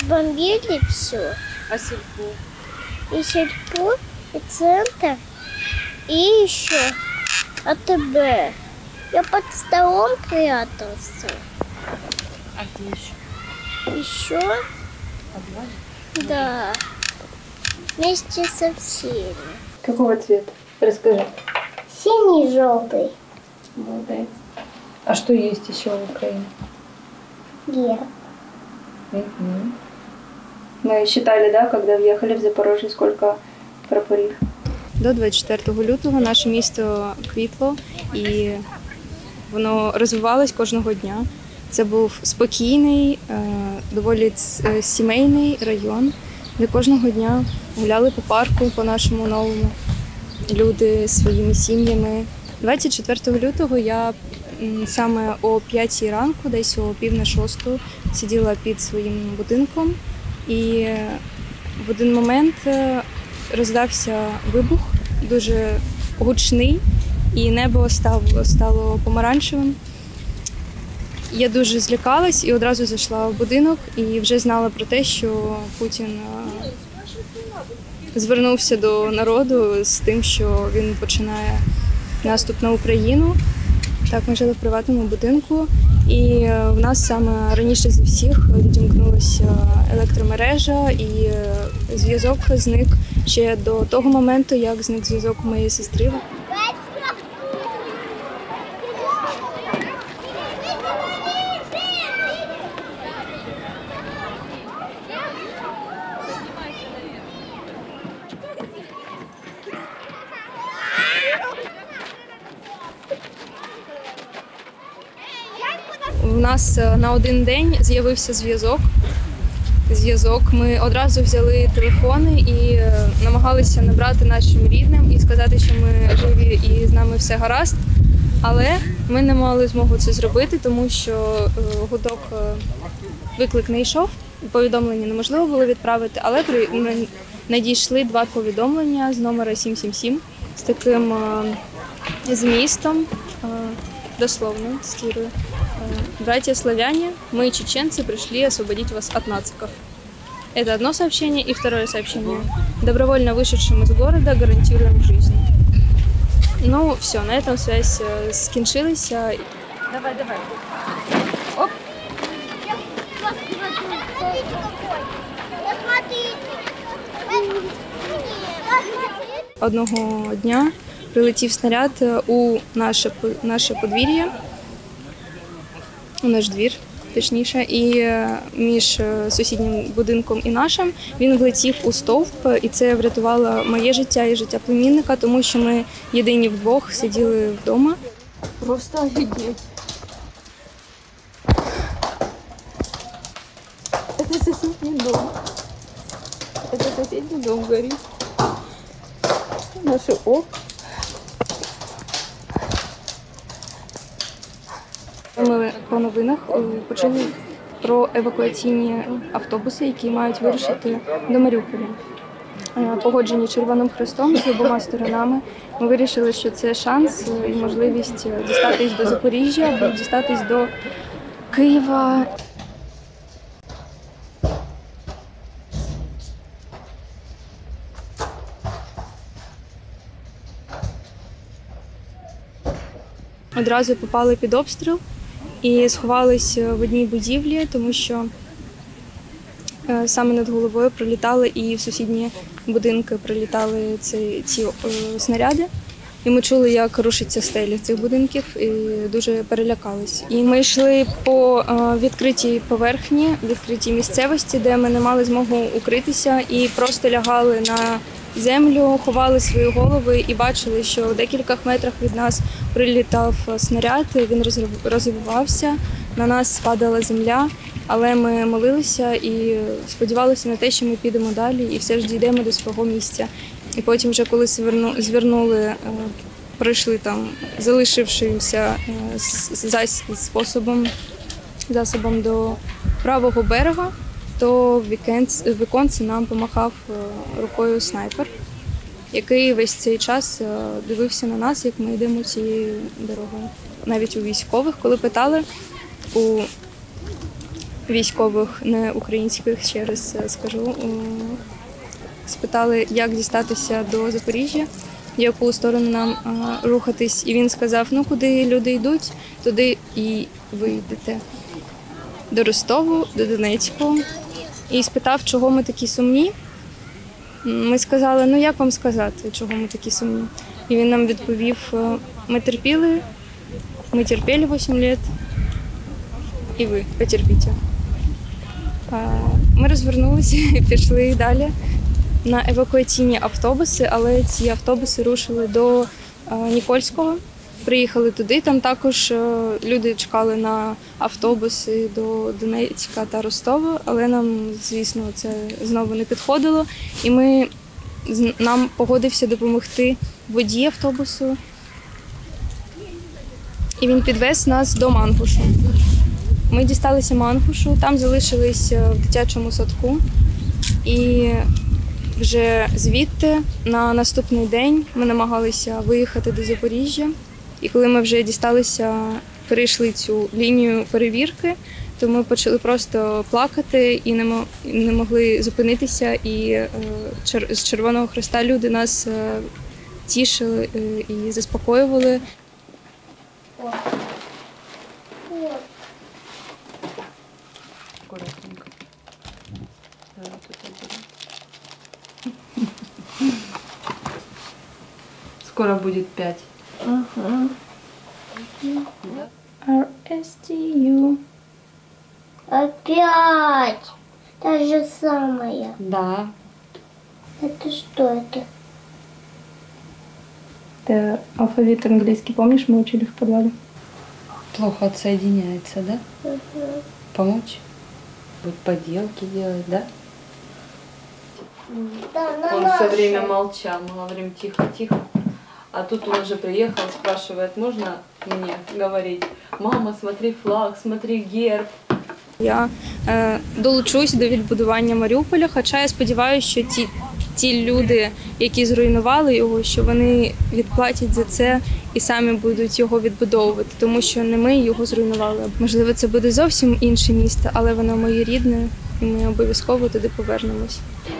разбомбили все. А сельпо? И сельпо, и центр, и еще АТБ. Я под столом прятался. А где еще? Еще, Подвале? да, вместе со всеми. Какого цвета? Расскажи. Синий, желтый. Молодец. А что есть еще в Украине? Герб. Мгм. Мы считали, да, когда въехали в Запорожжя, сколько прапорів. До 24 лютого наше місто квітло і воно розвивалось кожного дня. Це був спокійний, доволі сімейний район, де кожного дня гуляли по парку, по нашому новому, люди зі своїми сім'ями. 24 лютого я саме о 5 ранку, десь о 5:45, сиділа під своїм будинком, і в один момент роздався вибух, дуже гучний, і небо стало помаранчевим. Я дуже злякалась і одразу зайшла в будинок і вже знала про те, що Путін звернувся до народу з тим, що він починає наступ на Україну. Так, ми жили в приватному будинку, і в нас саме раніше зі всіх відімкнулася електромережа, і зв'язок зник ще до того моменту, як зник зв'язок у моєї сестри. У нас на один день з'явився зв'язок. Ми одразу взяли телефони і намагалися набрати нашим рідним і сказати, що ми живі і з нами все гаразд. Але ми не мали змогу це зробити, тому що гудок, виклик не йшов, повідомлення неможливо було відправити, але надійшли 2 повідомлення з номера 777 з таким змістом, дословно цитирую. «Братья славяне, мы, чеченцы, пришли освободить вас от нациков». Это одно сообщение. И второе сообщение. «Добровольно вышедшим из города гарантируем жизнь». Ну, все, на этом связь скінчилась. Давай, давай. Оп. Одного дня прилетів снаряд у наше подвір'я, у наш двір, точніше, і між сусіднім будинком і нашим він влетів у стовп, і це врятувало моє життя і життя племінника, тому що ми єдині вдвох сиділи вдома. Просто офигеть. Это соседний дом. Это соседний дом горит. Наши окна. Ми по новинах почули про евакуаційні автобуси, які мають вирушити до Маріуполя. Погоджені Червоним Хрестом з обома сторонами. Ми вирішили, що це шанс і можливість дістатись до Запоріжжя або дістатись до Києва. Одразу попали під обстріл і сховались в одній будівлі, тому що саме над головою прилітали і в сусідні будинки прилітали ці снаряди. І ми чули, як рушиться стеля цих будинків, і дуже перелякались. І ми йшли по відкритій поверхні, відкритій місцевості, де ми не мали змогу укритися, і просто лягали на землю, ховали свої голови і бачили, що в декількох метрах від нас прилітав снаряд, він розвивався, на нас падала земля, але ми молилися і сподівалися на те, що ми підемо далі і все ж дійдемо до свого місця. І потім вже коли звернули, пройшли там залишившимся засобом до правого берега, то в віконці нам помахав рукою снайпер, який весь цей час дивився на нас, як ми йдемо цією дорогою. Навіть у військових, коли питали, у військових, не українських, ще раз скажу, спитали, як дістатися до Запоріжжя, в яку сторону нам рухатись. І він сказав, ну куди люди йдуть, туди і ви йдете. До Ростову, до Донецьку. І спитав, чого ми такі сумні. Ми сказали, ну як вам сказати, чого ми такі сумні. І він нам відповів, ми терпели 8 років, і ви потерпіть. Ми розвернулися і пішли далі на евакуаційні автобуси, але ці автобуси рушили до Нікольського. Приїхали туди, там також люди чекали на автобуси до Донецька та Ростова, але нам, звісно, це знову не підходило. І нам погодився допомогти водій автобусу. І він підвез нас до Мангушу. Ми дісталися Мангушу, там залишились в дитячому садку. І вже звідти на наступний день ми намагалися виїхати до Запоріжжя. І коли ми вже перейшли цю лінію перевірки, то ми почали просто плакати і не могли зупинитися. І з Червоного Хреста люди нас тішили і заспокоювали. Аккуратненько. Давай тут уберем. Скоро будет 5. RSTU. Опять та же самая. Да. Это что это? Это алфавит английский, помнишь, мы учили в подвале? Плохо отсоединяется, да? Помочь? Будет поделки делать, да? Да, на Он все нашем. время молчал, мы говорим тихо-тихо. А тут он уже приехал, спрашивает, можно мне говорить? Мама, смотри флаг, смотри герб. Я долучусь до відбудування Маріуполя, хоча я сподіваюся, що ті люди, які зруйнували його, що вони відплатять за це і самі будуть його відбудовувати, тому що не ми його зруйнували. Можливо, це буде зовсім інше місто, але воно моє рідне, і ми обов'язково туди повернемось.